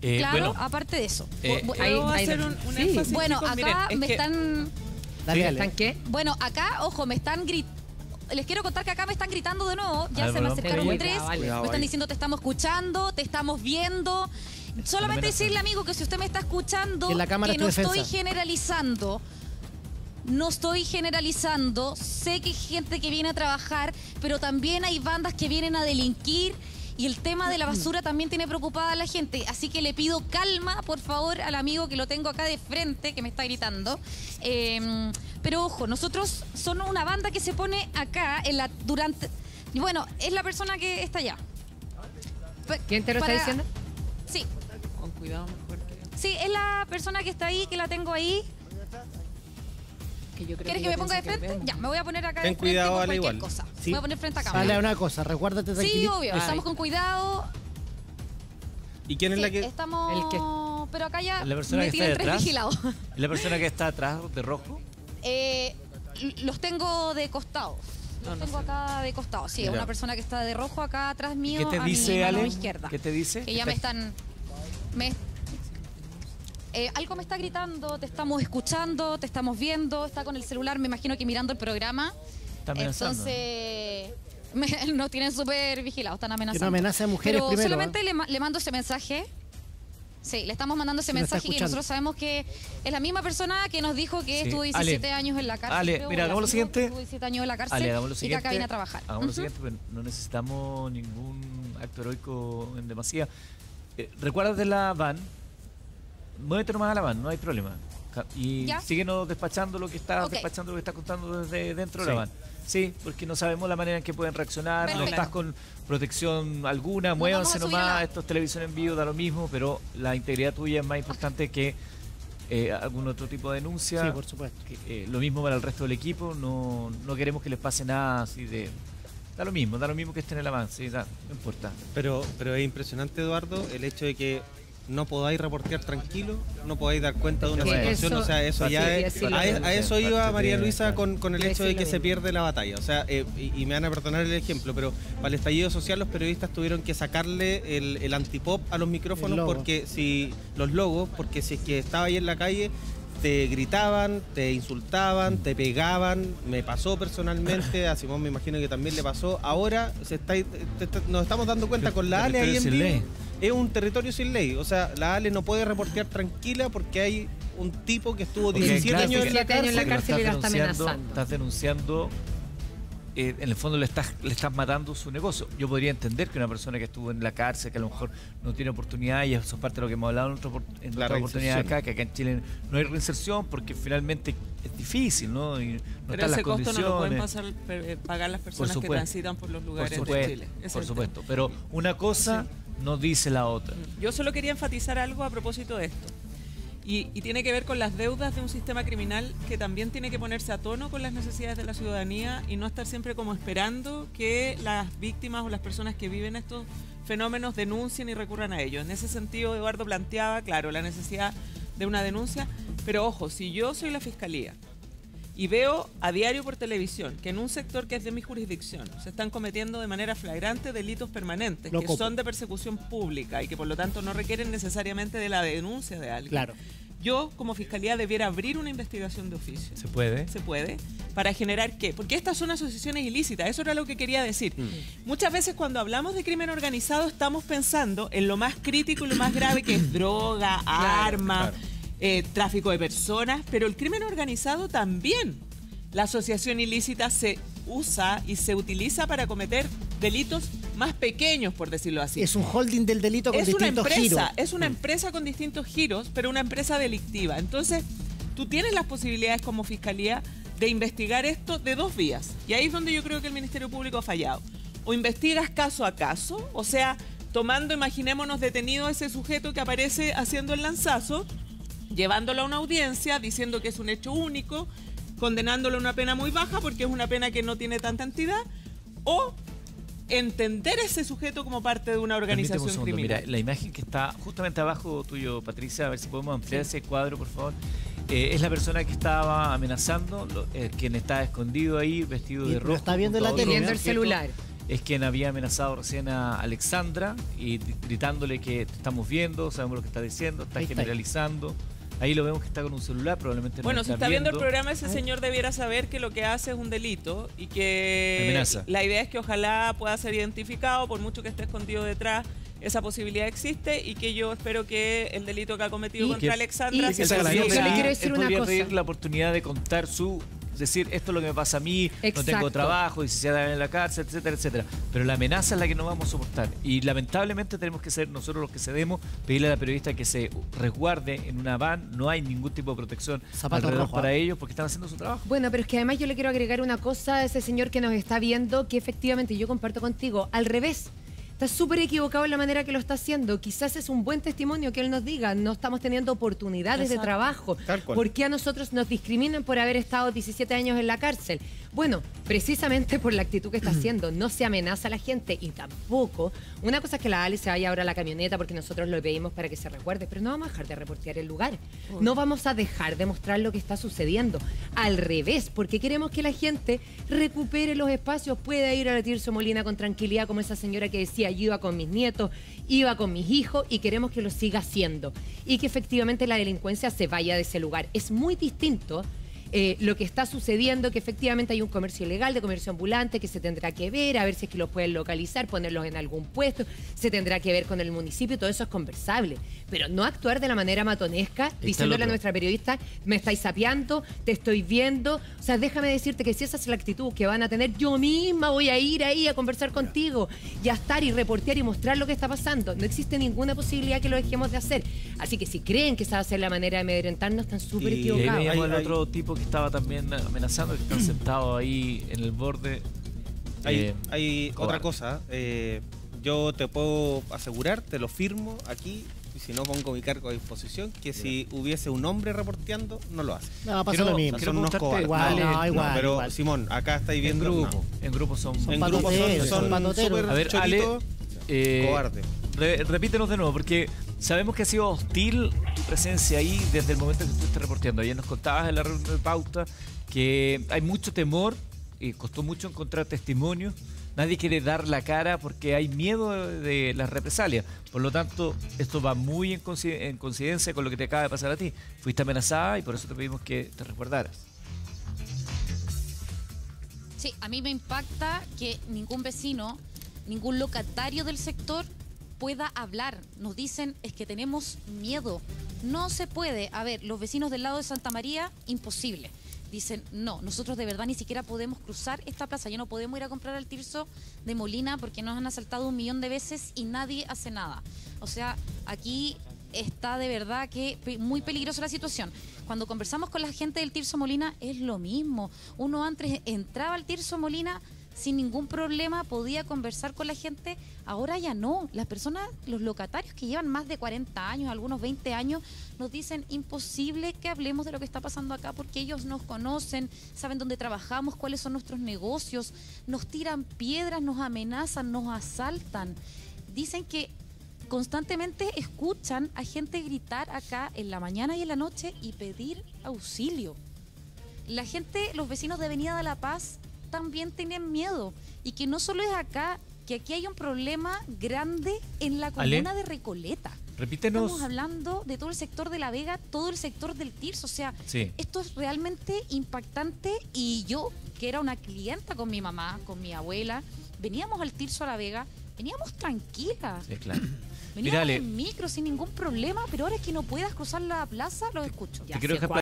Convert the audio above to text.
Claro, bueno, aparte de eso. ¿Puedo hacer un énfasis? Bueno, Chicos, acá miren, me es que están... Dale, ¿Están qué? Bueno, acá, ojo, me están gritando. Les quiero contar que acá me están gritando de nuevo. Ya se me perdón. acercaron Pero tres. vale. Me están diciendo te estamos escuchando, te estamos viendo. Solamente decirle, amigo, que si usted me está escuchando, Que la cámara que es tu no estoy defensa. generalizando. No estoy generalizando. Sé que hay gente que viene a trabajar, pero también hay bandas que vienen a delinquir. Y el tema de la basura también tiene preocupada a la gente. Así que le pido calma, por favor, al amigo que lo tengo acá de frente, que me está gritando. Pero ojo, nosotros somos una banda que se pone acá durante... Bueno, es la persona que está allá. ¿Quién te lo está diciendo? Sí, con cuidado mejor que... sí, es la persona que está ahí, que la tengo ahí. que yo creo ¿Quieres que me ponga de frente? Ya, me voy a poner acá Ten de frente cuidado, por Ale, cualquier igual. cosa. Sí. Me voy a poner frente a Dale, cámara. una cosa, recuérdate Sí, tranquilito. obvio, Ay. estamos con cuidado. ¿Y quién es Sí, la que...? estamos... El que- Pero acá ya La persona me que está tienen tres detrás. vigilados. La persona que está atrás de rojo. Los tengo de costado. Los tengo acá de costado. Sí, Ya. una persona que está de rojo acá atrás mío, ¿Qué te a mi dice, mano Ale? izquierda. ¿Qué te dice? Que ya me están... algo me está gritando, te estamos escuchando, te estamos viendo, está con el celular, me imagino que mirando el programa. Está amenazando. Entonces, nos tienen súper vigilados, están Que amenazando. no amenace a mujeres Pero primero. solamente le mando ese mensaje. Sí, le estamos mandando ese Se lo está mensaje que escuchando. nosotros sabemos que es la misma persona que nos dijo que Sí. estuvo 17 Ale, años en la cárcel. Ale, creo, mira, o hagamos lo afirmó siguiente. que Estuvo 17 años en la cárcel Ale, hagamos lo y que siguiente. acá viene a trabajar. Hagamos lo Ujú. siguiente, pero no necesitamos ningún acto heroico en demasía. Recuérdate la van. Muévete nomás a la van, no hay problema. Y ¿Ya? síguenos despachando lo que está Ok. despachando lo que está contando desde dentro de Sí. la van. Sí, porque no sabemos la manera en que pueden reaccionar, no Perfecto. estás con protección alguna, muévanse vamos a subir a nomás, la- esto es televisión en vivo, da lo mismo, pero la integridad tuya es más importante que algún otro tipo de denuncia. Sí, por supuesto. Lo mismo para el resto del equipo, no queremos que les pase nada así de... Da lo mismo que estén en la van, sí, no importa. Pero es impresionante, Eduardo, el hecho de que no podáis reportear tranquilo, no podáis dar cuenta de una Sí, situación, eso- o sea, eso sí, ya sí, es... sí, A eso iba María Luisa con el Sí, hecho sí, de lo que se mismo. pierde la batalla. O sea, y me van a perdonar el ejemplo, pero para el estallido social los periodistas tuvieron que sacarle el antipop a los El micrófonos logo. porque si es que estaba ahí en la calle te gritaban, te insultaban, te pegaban. Me pasó personalmente, a Simón me imagino que también le pasó. Ahora nos estamos dando cuenta con la Ale ahí en Territorio sin vivo. Es un territorio sin ley. O sea, la Ale no puede reportear tranquila porque hay un tipo que estuvo Porque, 17 claro, años en la 17 años en la cárcel. cárcel y la está denunciando, amenazando. estás denunciando, en el fondo le estás matando su negocio. Yo podría entender que una persona que estuvo en la cárcel, que a lo mejor no tiene oportunidad, y eso es parte de lo que hemos hablado en La otra oportunidad reinserción. acá, que acá en Chile no hay reinserción porque finalmente es difícil, ¿no? Y no Pero están las ese costo no lo pueden condiciones. pagar las personas que supuesto. transitan por los Por lugares de supuesto, Chile. Ese es por el supuesto. Pero una cosa no dice la otra. tema. Yo solo quería enfatizar algo a propósito de esto. Y tiene que ver con las deudas de un sistema criminal que también tiene que ponerse a tono con las necesidades de la ciudadanía y no estar siempre como esperando que las víctimas o las personas que viven estos fenómenos denuncien y recurran a ellos. En ese sentido, Eduardo planteaba, claro, la necesidad de una denuncia, pero ojo, si yo soy la fiscalía y veo a diario por televisión que en un sector que es de mi jurisdicción se están cometiendo de manera flagrante delitos permanentes, Lo que copo. son de persecución pública y que por lo tanto no requieren necesariamente de la denuncia de alguien. Claro. Yo, como fiscalía, debiera abrir una investigación de oficio. ¿Se puede? ¿Se puede? ¿Para generar qué? Porque estas son asociaciones ilícitas, eso era lo que quería decir. Muchas veces cuando hablamos de crimen organizado estamos pensando en lo más crítico y lo más grave que es droga, armas, tráfico de personas, pero el crimen organizado también. La asociación ilícita se usa y se utiliza para cometer delitos más pequeños, por decirlo así. Es un holding del delito con Es una distintos empresa, giros. es una empresa con distintos giros, pero una empresa delictiva. Entonces, tú tienes las posibilidades como fiscalía de investigar esto de dos vías. Y ahí es donde yo creo que el Ministerio Público ha fallado. O investigas caso a caso, o sea, tomando, imaginémonos, detenido a ese sujeto que aparece haciendo el lanzazo, llevándolo a una audiencia, diciendo que es un hecho único, condenándolo a una pena muy baja porque es una pena que no tiene tanta entidad, o entender ese sujeto como parte de una Permíteme un organización segundo. criminal. Mira, la imagen que está justamente abajo tuyo, Patricia, a ver si podemos ampliar ese cuadro, por favor. Es la persona que estaba amenazando, quien está escondido ahí, vestido Y de lo rojo. está viendo en junto la a tele, otro Viendo el sujeto. celular. es quien había amenazado recién a Alexandra y gritándole que te estamos viendo, sabemos lo que está diciendo, está Ahí está. generalizando. Ahí lo vemos que está con un celular, probablemente no Bueno, si está viendo el viendo. programa, ese señor debiera saber que lo que hace es un delito y que Amenaza. la idea es que ojalá pueda ser identificado, por mucho que esté escondido detrás, esa posibilidad existe y que yo espero que el delito que ha cometido Y contra que- Alexandra y se que Él yo le podría consiga. quiero pedir- decir él una podría cosa. pedir la oportunidad de contar decir, esto es lo que me pasa a mí, no Exacto. tengo trabajo, 17 años en la cárcel, etcétera, etcétera. Pero la amenaza es la que no vamos a soportar. Y lamentablemente tenemos que ser nosotros los que cedemos, pedirle a la periodista que se resguarde en una van, no hay ningún tipo de protección Zapato alrededor rojo, para ellos porque están haciendo su trabajo. Bueno, pero es que además yo le quiero agregar una cosa a ese señor que nos está viendo, que efectivamente yo comparto contigo, al revés. Está súper equivocado en la manera que lo está haciendo. Quizás es un buen testimonio que él nos diga, no estamos teniendo oportunidades de Exacto. trabajo. Tal cual. ¿Por qué a nosotros nos discriminan por haber estado 17 años en la cárcel? Bueno, precisamente por la actitud que está haciendo. No se amenaza a la gente y tampoco. Una cosa es que la Ale se vaya ahora a la camioneta porque nosotros lo pedimos para que se recuerde, pero no vamos a dejar de reportear el lugar. No vamos a dejar de mostrar lo que está sucediendo. Al revés, porque queremos que la gente recupere los espacios, pueda ir a la Tirso Molina con tranquilidad, como esa señora que decía, yo iba con mis nietos, iba con mis hijos y queremos que lo siga haciendo. Y que efectivamente la delincuencia se vaya de ese lugar. Es muy distinto lo que está sucediendo, que efectivamente hay un comercio ilegal de comercio ambulante que se tendrá que ver, a ver si es que los pueden localizar, ponerlos en algún puesto, se tendrá que ver con el municipio, todo eso es conversable, pero no actuar de la manera matonesca, diciéndole a otro. nuestra periodista, me estáis sapeando, te estoy viendo, o sea, déjame decirte que si esa es la actitud que van a tener, yo misma voy a ir ahí a conversar contigo y a estar y reportear y mostrar lo que está pasando. No existe ninguna posibilidad que lo dejemos de hacer. Así que si creen que esa va a ser la manera de amedrentarnos, están súper Y Y ahí equivocados. veíamos al Hay- otro tipo que estaba también amenazando, que están sentados ahí en el borde. Hay cobarde. otra cosa. Yo te puedo asegurar, te lo firmo aquí, y si no pongo mi cargo a disposición, que si hubiese un hombre reporteando, no lo hace. No, pasa Quiero- lo mismo. quiero Son unos preguntarte, cobardes. Igual, no, igual, pero igual. Simón, acá estáis En viendo. grupo, no. en grupo son Son En grupo patoteros, son patoteros. súper A ver, Ale, choritos, cobardes. repítenos de nuevo, porque sabemos que ha sido hostil tu presencia ahí desde el momento que estuviste reporteando. Ayer nos contabas en la reunión de pauta que hay mucho temor y costó mucho encontrar testimonios. Nadie quiere dar la cara porque hay miedo de las represalias. Por lo tanto, esto va muy en coincidencia con lo que te acaba de pasar a ti. Fuiste amenazada y por eso te pedimos que te resguardaras. Sí, a mí me impacta que ningún vecino, ningún locatario del sector pueda hablar. Nos dicen es que tenemos miedo. No se puede. A ver, los vecinos del lado de Santa María, imposible. Dicen, no, nosotros de verdad ni siquiera podemos cruzar esta plaza. Ya no podemos ir a comprar al Tirso de Molina porque nos han asaltado 1 millón de veces y nadie hace nada. O sea, aquí está de verdad que muy peligrosa la situación. Cuando conversamos con la gente del Tirso Molina es lo mismo. Uno antes entraba al Tirso Molina sin ningún problema, podía conversar con la gente, ahora ya no. Las personas, los locatarios que llevan más de 40 años, algunos 20 años, nos dicen imposible que hablemos de lo que está pasando acá porque ellos nos conocen, saben dónde trabajamos, cuáles son nuestros negocios, nos tiran piedras, nos amenazan, nos asaltan. Dicen que constantemente escuchan a gente gritar acá en la mañana y en la noche y pedir auxilio. La gente, los vecinos de Avenida de la Paz también tienen miedo y que no solo es acá, que aquí hay un problema grande en la Ale, comuna de Recoleta. Repítenos. Estamos hablando de todo el sector de La Vega, todo el sector del Tirso, o sea, Sí. esto es realmente impactante y yo, que era una clienta con mi mamá, con mi abuela, veníamos al Tirso a La Vega, veníamos tranquilas, Sí, claro. veníamos Ale, en micro sin ningún problema, pero ahora que no puedas cruzar la plaza, los escucho. te quiero dejar